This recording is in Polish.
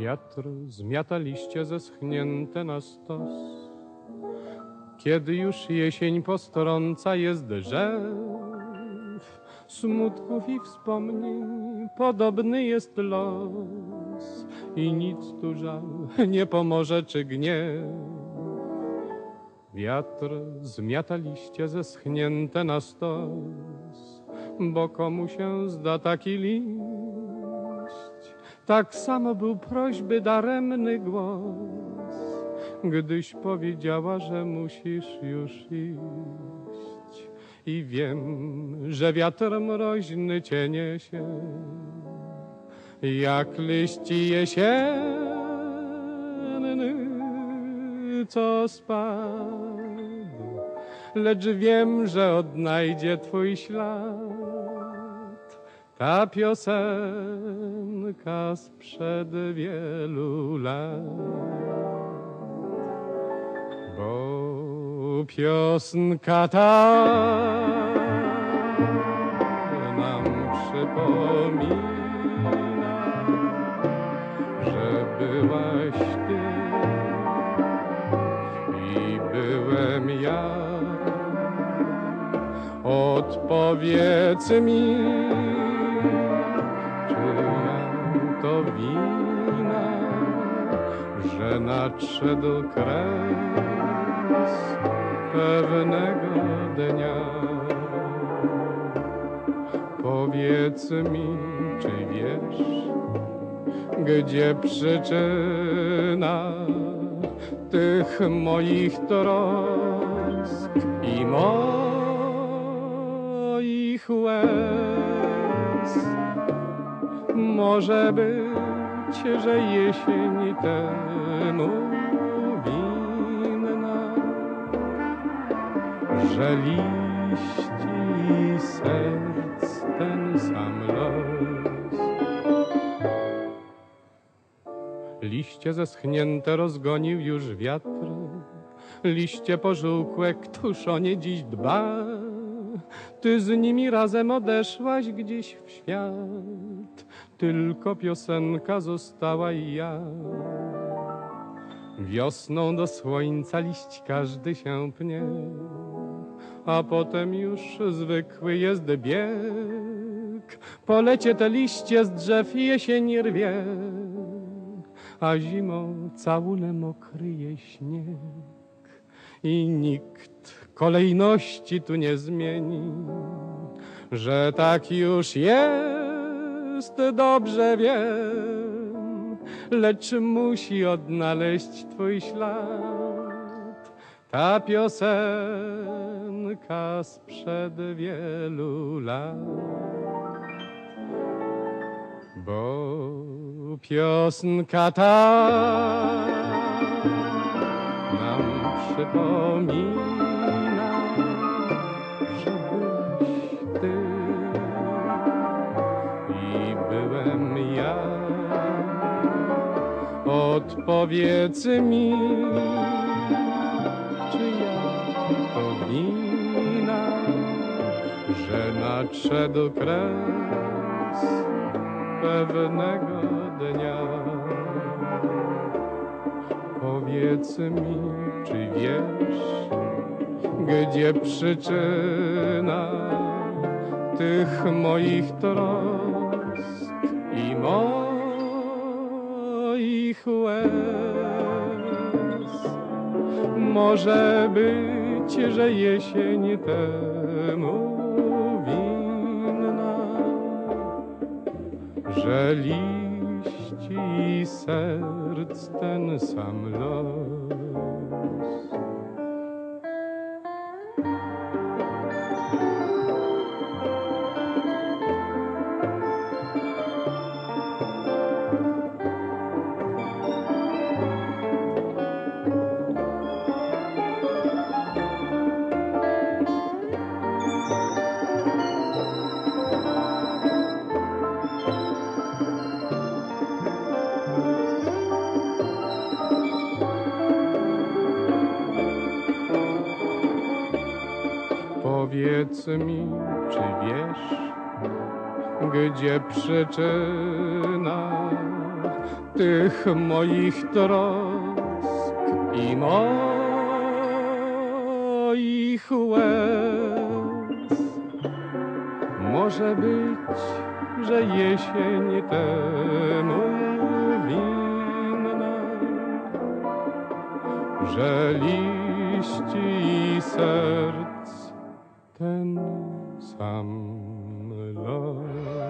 Wiatr zmiata liście zeschnięte na stos. Kiedy już jesień postrąca jest drzew, smutków i wspomnień podobny jest los. I nic tu żal nie pomoże czy gniew. Wiatr zmiata liście zeschnięte na stos, bo komu się zda taki liść, tak samo był prośby daremny głos, gdyś powiedziała, że musisz już iść. I wiem, że wiatr mroźny cię niesie, jak liści jesienny, co spadł, lecz wiem, że odnajdzie twój ślad ta piosenka sprzed wielu lat. Bo piosenka ta nam przypomina, że byłaś ty i byłem ja. Odpowiedz mi, czyja to wina, że nadszedł kres pewnego dnia. Powiedz mi, czy wiesz, gdzie przyczyna tych moich trosk i moich łez? Może być, że jesień temu winna, że liści serc ten sam los. Liście zeschnięte rozgonił już wiatr, liście pożółkłe, któż o nie dziś dba? Ty z nimi razem odeszłaś gdzieś w świat, tylko piosenka została i ja. Wiosną do słońca liść każdy się pnie, a potem już zwykły jest bieg. Po lecie te liście z drzew jesień rwie, a zimą całunem okryje śnieg. I nikt kolejności tu nie zmieni, że tak już jest, dobrze wiem, lecz musi odnaleźć twój ślad ta piosenka sprzed wielu lat. Bo piosenka ta nam przypomina, że byłeś ty i byłem ja. Odpowiedz mi, czyja to wina, że nadszedł kres pewnego dnia. Powiedz mi, czy wiesz, gdzie przyczyna tych moich trosk i moich łez? Może być, że jesień temu winna, że liści serc ten sam los. Powiedz mi, czy wiesz, gdzie przyczyna tych moich trosk i moich łez. Może być, że jesień temu winna, że liści i serc ten sam los.